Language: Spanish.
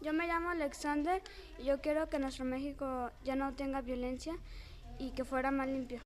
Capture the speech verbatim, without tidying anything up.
Yo me llamo Alexander y yo quiero que nuestro México ya no tenga violencia y que fuera más limpio.